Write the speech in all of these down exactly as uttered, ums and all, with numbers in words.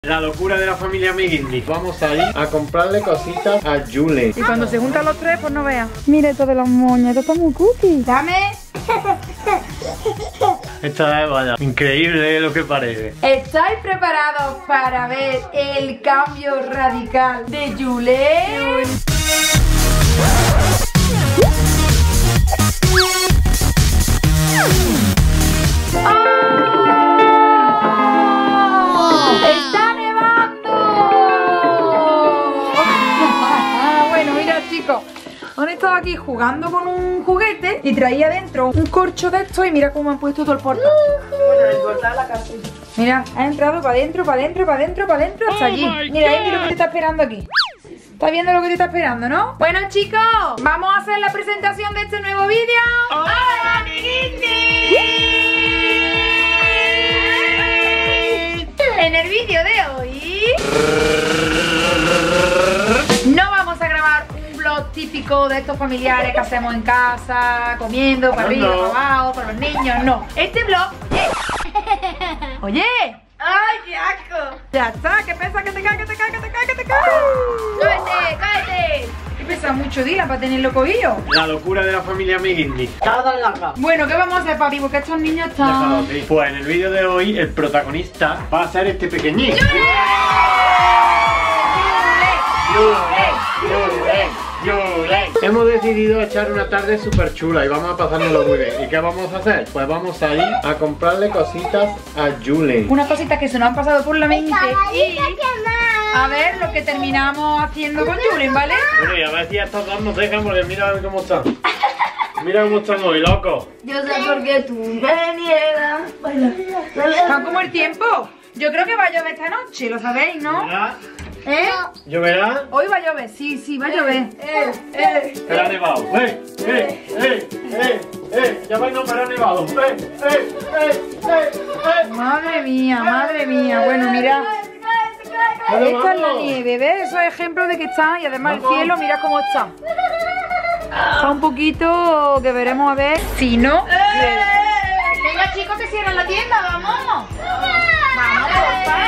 La locura de la familia Miguindi. Vamos a ir a comprarle cositas a Julen. Y cuando se juntan los tres, pues no veas. Mira esto de las moñas, esto está muy cookie. Dame. Esta es, vaya, increíble lo que parece. ¿Estáis preparados para ver el cambio radical de Julen? ¡Está nevando! Bueno, mira chicos, han estado aquí jugando con un juguete y traía dentro un corcho de esto y mira cómo han puesto todo el portal. Bueno, el portal la casa. Mira, ha entrado para adentro, para adentro, para adentro, para adentro, hasta allí. Mira, ahí mira lo que te está esperando aquí. ¿Estás viendo lo que te está esperando, no? Bueno chicos, vamos a hacer la presentación de este nuevo vídeo. ¡Hola, amiguitos! En el vídeo de hoy no vamos a grabar un vlog típico de estos familiares que hacemos en casa, comiendo, para arriba, para abajo, para los niños, no. Este vlog, oye, oye, ¡ay, qué asco! Ya está, que pesa, que te cae, que te cae, que te cae, que te cae. ¡Cállate, cállate! Que pesa mucho, Dylan, para tenerlo cogido. La locura de la familia Miguindi. Bueno, ¿qué vamos a hacer, papi? Porque estos niños están... Pues en el vídeo de hoy el protagonista va a ser este pequeñín. Hemos decidido echar una tarde súper chula y vamos a pasárnoslo muy bien. ¿Y qué vamos a hacer? Pues vamos a ir a comprarle cositas a Julen. Unas cositas que se nos han pasado por la mente y a ver lo que terminamos haciendo con Julen, ¿vale? Bueno, y a ver si estos dos nos dejan porque mira cómo están. Mira cómo están hoy, loco. Yo sé por qué tú me niegas. ¿Está como el tiempo? Yo creo que va a llover esta noche, lo sabéis, ¿no? ¿Lloverá? ¿Eh? ¿Lloverá? Hoy va a llover, sí, sí, va a llover. Eh, eh, Pero ha nevado. ¡Eh! ¡Eh! ¡Eh! ¡Eh! ¡Eh! Ya vais, no, pero ha nevado. ¡Eh! ¡Eh! ¡Eh! ¡Eh! ¡Eh! Madre mía, madre mía. Bueno, mira. Esta es la nieve, ¿ves? Eso es ejemplo de que está. Y además el cielo, mira cómo está. Está un poquito que veremos a ver. Si no... Venga chicos, que cierran la tienda, vamos. Vamos, papá.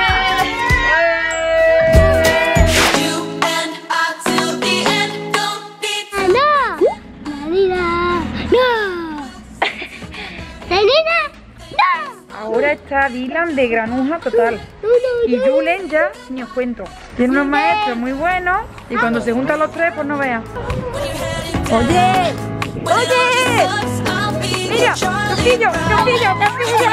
Ahora está Dylan de granuja total. Y Julen ya, ni os cuento. Tiene unos maestros muy buenos. Y cuando se juntan los tres, pues no vean. ¡Oye! ¡Oye! ¡Mira! ¡Castillo! ¡Castillo! ¡Castillo!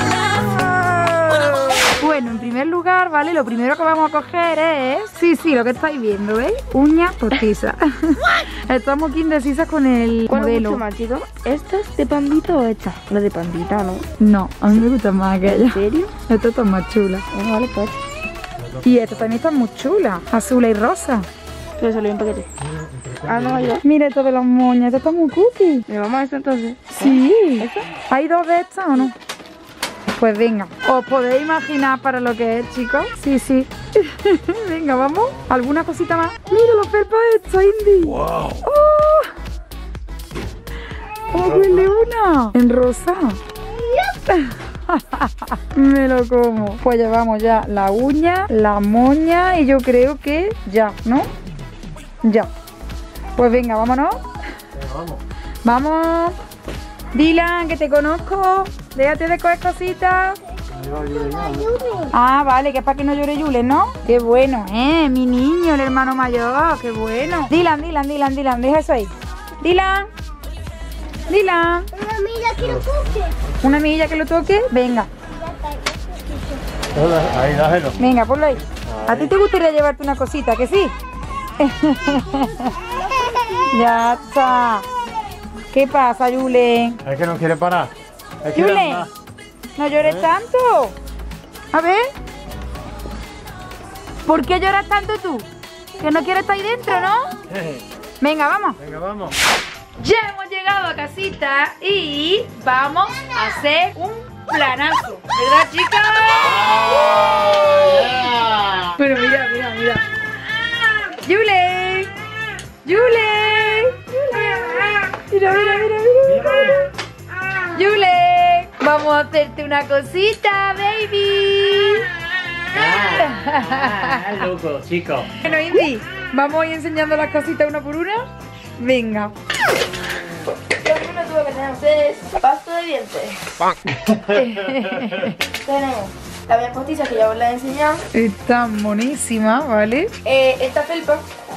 Bueno, en primer lugar, ¿vale? Lo primero que vamos a coger es... Sí, sí, lo que estáis viendo, ¿veis? Uñas postizas. Estamos aquí indecisas con el ¿Cuál modelo. es mucho más, chicos? ¿Estas de pandita o estas? Las de pandita, ¿no? No, a mí me gustan más aquellas. ¿En serio? Estas están más chulas. Bueno, vale, pues. Y estas también están muy chulas. Azul y rosa. Pero salió en paquete. Ah, no, ya. Mira esto de las moñas. Esto está muy cookie. ¿Me vamos a esta entonces? Sí. ¿Esta? ¿Hay dos de estas o no? Pues venga. ¿Os podéis imaginar para lo que es, chicos? Sí, sí. Venga, vamos. ¿Alguna cosita más? Mira los felpas estos, Indy. ¡Wow! ¡Oh! ¡Oh, huele una! En rosa. Me lo como. Pues llevamos ya la uña, la moña y yo creo que ya, ¿no? Ya. Pues venga, vámonos. Vamos. Vamos. Dylan, que te conozco. Déjate de coger cositas. Ah, vale, que es para que no llore Julen, ¿no? Qué bueno, ¿eh? Mi niño, el hermano mayor, qué bueno. Dylan, Dylan, Dylan, Dylan, deja eso ahí. Dylan. Dylan. Una amiga que lo toque. ¿Una amiguilla que lo toque? Venga, Ahí, dájelo. venga, ponlo ahí. ¿A ti te gustaría llevarte una cosita, que sí? Ya está. ¿Qué pasa, Julen? Es que no quiere parar. Es que Julen, anda. no llores tanto. A ver. ¿Por qué lloras tanto tú? Que no quieres estar ahí dentro, ¿no? Venga, vamos. Venga, vamos. Ya hemos llegado a casita y vamos a hacer un planazo. ¿Verdad, chicas? Yeah. Pero mira, mira, mira. Julen. Julen. Mira, mira, mira, mira. Julen. Vamos a hacerte una cosita, baby. Ah, loco, chicos. Bueno, Indy, vamos a ir enseñando las cositas una por una. Venga. Lo primero que tenemos es pasto de dientes. Tenemos la uña postiza que ya os la he enseñado. Está monísima, ¿vale? Eh, esta felpa.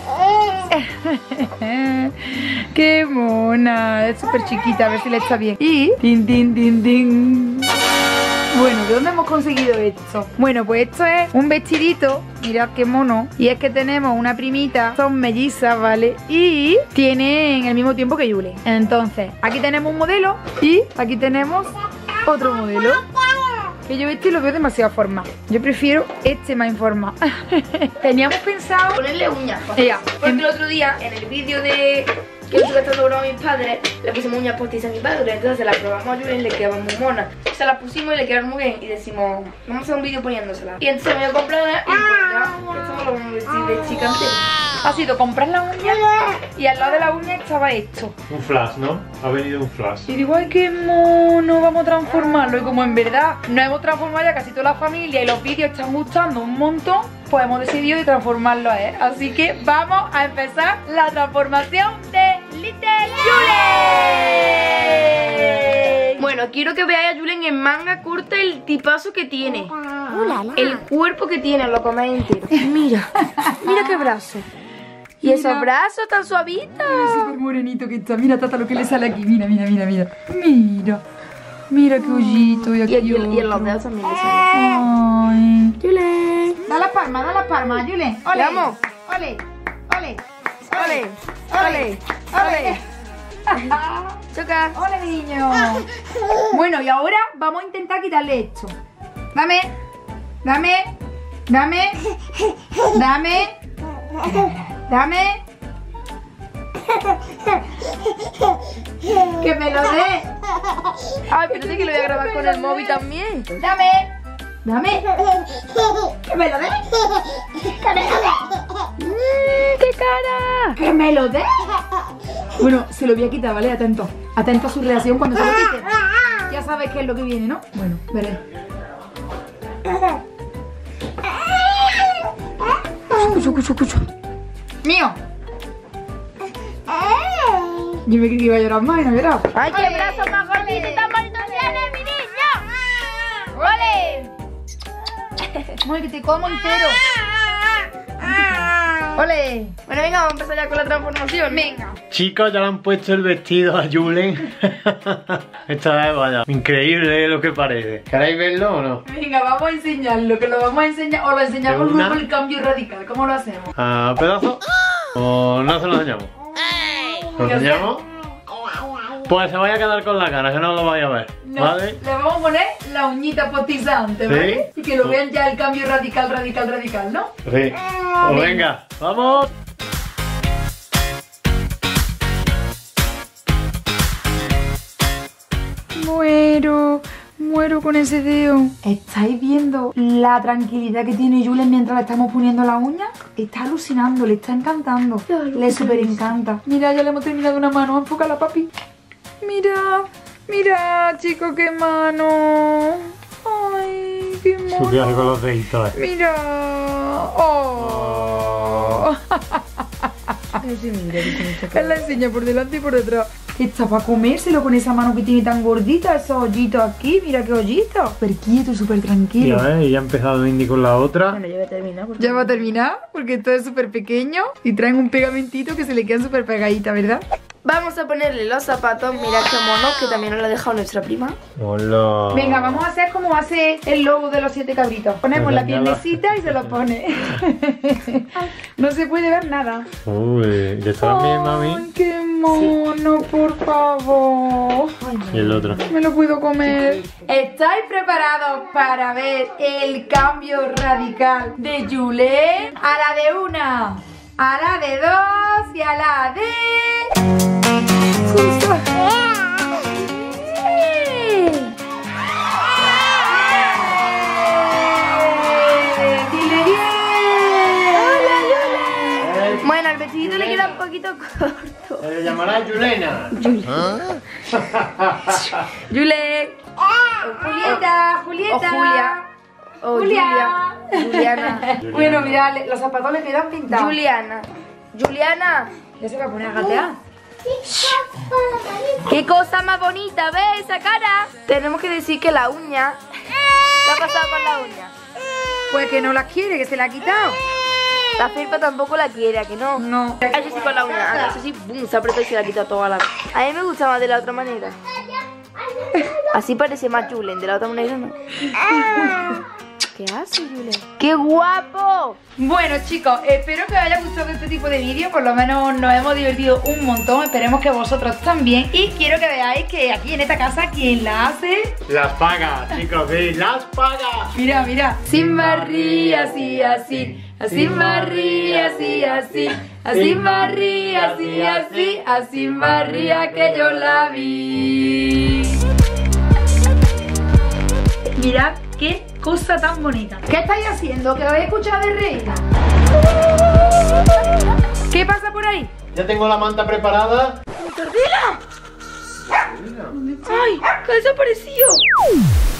Qué mona, es súper chiquita, a ver si le está bien. Y tin, tin, tin, tin. Bueno, ¿de dónde hemos conseguido esto? Bueno, pues esto es un vestidito. Mirad qué mono. Y es que tenemos una primita, son mellizas, ¿vale? Y tienen el mismo tiempo que Yule. Entonces, aquí tenemos un modelo y aquí tenemos otro modelo. Que yo este lo veo demasiado formal. Yo prefiero este más informal. Teníamos pensado Ponerle uñas. Ya. Porque el otro día, en el vídeo de que estuve estando broma a mis padres, le pusimos uñas postizas a mi padre. Entonces la probamos a Julen y le quedaban muy monas. Se las pusimos y le quedaron muy bien. Y decimos, vamos a hacer un vídeo poniéndoselas. Y entonces me voy a comprar una y pues ya, esto me lo vamos a decir de chica entera. ha sido comprar la uña y al lado de la uña estaba esto. Un flash, ¿no? Ha venido un flash. Y digo, ay, qué mono, vamos a transformarlo. Y como en verdad nos hemos transformado ya casi toda la familia y los vídeos están gustando un montón, pues hemos decidido de transformarlo a él. Así que vamos a empezar la transformación de Little Julen. Bueno, quiero que veáis a Julen en manga corta el tipazo que tiene. El cuerpo que tiene, lo coméis entero. Mira, mira qué brazo. Y Mira. esos brazos tan suavitos. Mira, súper morenito que está. Mira, Tata, lo que le sale aquí. Mira, mira, mira, mira. Mira. Mira qué hoyito. Y aquí Y, el, y, el- y en los otro. dedos también le sale. Ay. Julen. Da la palma, da la palma, Julen. Ole. Vamos. Ole. Ole. Ole, ole, ole. Choca. Ole, niño. Bueno, y ahora vamos a intentar quitarle esto. Dame. Dame. Dame. Dame. Dame. Que me lo dé. Ay, espérate que lo voy a grabar con el móvil también. Dame. Dame. Que me lo dé. Mm, ¡Qué cara! Que me lo dé. Bueno, se lo voy a quitar, ¿vale? Atento. Atento a su reacción cuando se lo quite. Ya sabes qué es lo que viene, ¿no? Bueno, veré. Escucho, escucho, escucho. ¡Mío! Yo me creí que iba a llorar más y no lloraba. ¡Ay, qué brazo más gordito y tan bonito tiene, mi niño! ¡Ole! ¡Ay, que te como entero! ¡Ole! Bueno, venga, vamos a empezar ya con la transformación. Venga. Chicos, ya le han puesto el vestido a Julen. Esta vez, vaya, increíble lo que parece. ¿Queréis verlo o no? Venga, vamos a enseñarlo, que lo vamos a enseñar. O lo enseñamos ¿De una? luego el cambio radical. ¿Cómo lo hacemos? ¿A pedazos? ¿O no se lo enseñamos? ¿Lo enseñamos? Pues se vaya a quedar con la cara, que no lo vaya a ver. No, ¿Vale? le vamos a poner la uñita postizante, ¿vale? ¿Sí? Y que lo vean ya el cambio radical, radical, radical, ¿no? Sí. Pues venga, vamos. Muero, muero con ese dedo. ¿Estáis viendo la tranquilidad que tiene Julen mientras le estamos poniendo la uña? Está alucinando, le está encantando. Le súper encanta. Mira, ya le hemos terminado una mano. Enfócala, papi. Mira, mira, chicos, qué mano. Ay, qué mono. Subió con los deditos. eh. Mira. Oh. Él la enseña por delante y por detrás. Está para comérselo con esa mano que tiene tan gordita, esos hoyitos aquí. Mira qué hoyitos. Súper quieto, súper tranquilo. Ya ves, y ya ha empezado Indy con la otra. Bueno, yo voy a terminar. Porque... Ya va a terminar porque esto es súper pequeño y traen un pegamentito que se le quedan súper pegaditas, ¿verdad? Vamos a ponerle los zapatos. Mirad qué mono, que también nos lo ha dejado nuestra prima. Hola. Venga, vamos a hacer como hace el lobo de los siete cabritos. Ponemos la Venga, piernecita y se lo pone. No se puede ver nada. Uy, ¿ya está bien, mami? Ay, qué mono, por favor. Y el otro. Me lo puedo comer. ¿Estáis preparados para ver el cambio radical de Julen? A la de una, a la de dos y a la de... Justo. ¡Dile bien! Bueno, al vestidito le queda un poquito corto. Se le llamará Julena. Julen. Julieta, Julieta. O Julia. O Oh, Julia. Julia. Juliana. Bueno, mira, le- los zapatos le quedan pintados. Juliana. Juliana. Ya se va a poner a gatear. Qué cosa más bonita, ¿ves esa cara? Tenemos que decir que la uña. ¿Qué ha pasado con la uña? Pues que no la quiere, que se la ha quitado. La Felpa tampoco la quiere, ¿a que no? No. Ha hecho así con la uña, ha hecho así, boom, se apretó y se la ha quitado toda la. A mí me gusta más de la otra manera. Así parece más Julen, de la otra manera no. ¿Qué hace, Julen? ¡Qué guapo! Bueno, chicos, espero que os haya gustado este tipo de vídeo. Por lo menos nos hemos divertido un montón. Esperemos que vosotros también. Y quiero que veáis que aquí en esta casa, quien la hace... Las paga, chicos, sí, las paga. Mira, mira. Sin barría, así, así. Así barría, así, así. Así barría, así, así. Así barría que yo la vi. Mirad qué cosa tan bonita. ¿Qué estáis haciendo? ¿Que lo habéis escuchado de reina? ¿Qué pasa por ahí? Ya tengo la manta preparada. ¡Cordera! ¡Ay! ¡Que ha desaparecido!